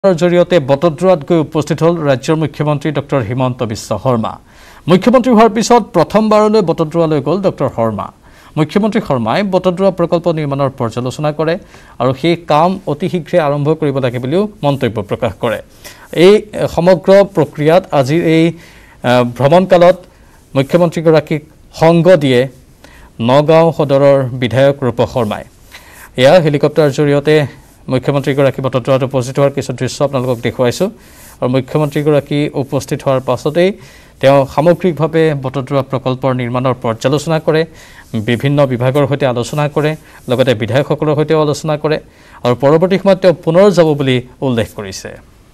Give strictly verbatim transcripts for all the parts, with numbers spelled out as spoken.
জৰিয়তে বটদ্ৰৱাত গৈ উপস্থিত হল ৰাজ্যৰ মুখ্যমন্ত্ৰী ডক্টৰ হিমন্ত বিশ্ব শৰ্মা। মুখ্যমন্ত্ৰী হোৱাৰ পিছত প্ৰথমবাৰলৈ বটদ্ৰৱালৈ গ'ল ডক্টৰ শৰ্মা। মুখ্যমন্ত্ৰী শৰ্মাই বটদ্ৰৱা প্ৰকল্প নিৰ্মাণৰ পৰ্যালোচনা কৰে আৰু সেই কাম অতি শীঘ্ৰে আৰম্ভ কৰিব লাগে বুলিও মন্তব্য প্ৰকাশ কৰে। এই সমগ্ৰ প্ৰক্ৰিয়াত আজিৰ এই ভ্ৰমণকালত মুখ্যমন্ত্ৰীগৰাকীক সংগ দিয়ে নগাঁও সদৰৰ বিধায়ক ৰূপ শৰ্মাই। এয়া হেলিকপ্টাৰ জৰিয়তে মুখ্যমন্ত্ৰীগৰাকী বটদ্ৰৱাত উপস্থিত হোৱাৰ কিছু দৃশ্য আপোনালোকক দেখুৱাইছোঁ আৰু মুখ্যমন্ত্ৰীগৰাকী উপস্থিত হোৱাৰ পাছতেই তেওঁ সামগ্ৰিকভাৱে বটদ্ৰৱা প্ৰকল্পৰ নিৰ্মাণৰ পৰ্যালোচনা কৰে, বিভিন্ন বিভাগৰ সৈতে আলোচনা কৰে, লগতে বিধায়কসকলৰ সৈতেও আলোচনা কৰে আৰু পৰৱৰ্তী সময়ত তেওঁ পুনৰ যাব বুলি উল্লেখ কৰিছে।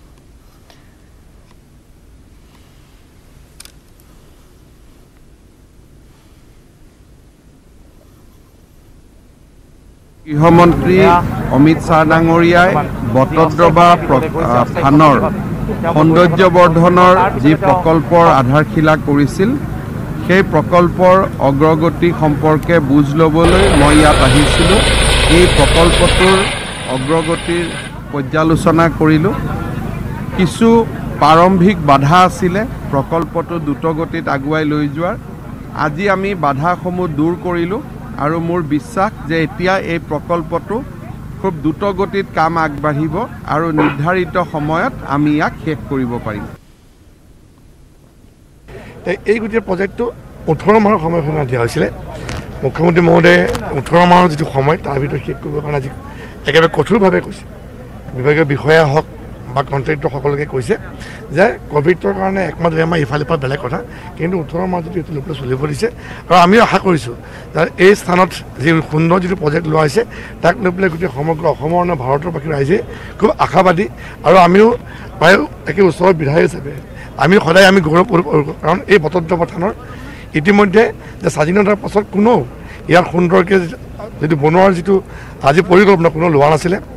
গৃহমন্ত্ৰী অমিত শ্বাহ ডাঙৰীয়াই বটদ্ৰৱা থানৰ সৌন্দৰ্যবৰ্ধনৰ যি প্ৰকল্পৰ আধাৰশিলা কৰিছিল সেই প্ৰকল্পৰ অগ্ৰগতি সম্পৰ্কে বুজ ল'বলৈ মই ইয়াত আহিছিলোঁ। এই প্ৰকল্পটোৰ অগ্ৰগতিৰ পৰ্যালোচনা কৰিলোঁ। কিছু প্ৰাৰম্ভিক বাধা আছিলে প্ৰকল্পটো দ্ৰুতগতিত আগুৱাই লৈ যোৱাৰ। আজি আমি বাধাসমূহ দূৰ কৰিলোঁ আৰু মোৰ বিশ্বাস যে এতিয়া এই প্ৰকল্পটো খুব দ্ৰুতগতিত কাম আগবাঢ়িব আৰু নিৰ্ধাৰিত সময়ত আমি ইয়াক শেষ কৰিব পাৰিম। এই গোটেই প্ৰজেক্টটো ওঠৰ মাহৰ সময়সীমা দিয়া হৈছিলে। মুখ্যমন্ত্ৰী মহোদয়ে ওঠৰ মাহৰ যিটো সময় তাৰ ভিতৰত শেষ কৰিবৰ কাৰণে আজি একেবাৰে কঠোৰভাৱে কৈছে। বিভাগীয় বিষয়া হওক বা কণ্ট্ৰেক্টৰ সকলোকে কৈছে যে ক'ভিডৰ কাৰণে একমাহ দুই মাহ ইফালে পৰা বেলেগ কথা, কিন্তু ওঠৰ মাহ যদি এইটো লৈ পেলাই চলিব দিছে আৰু আমিও আশা কৰিছোঁ যে এই স্থানত যি সুন্দৰ যিটো প্ৰজেক্ট লোৱা হৈছে তাক লৈ পেলাই গোটেই সমগ্ৰ অসমৰ নে ভাৰতৰ বাকী ৰাইজে খুব আশাবাদী আৰু আমিও প্ৰায় একে ওচৰৰ বিধায়ক হিচাপে আমি সদায় আমি গৌৰৱ কৰোঁ, কাৰণ এই বটদ্ৰৱা থানৰ ইতিমধ্যে যে স্বাধীনতাৰ পাছত কোনো ইয়াৰ সুন্দৰকৈ যিটো বনোৱাৰ যিটো আজি পৰিকল্পনা কোনো লোৱা নাছিলে।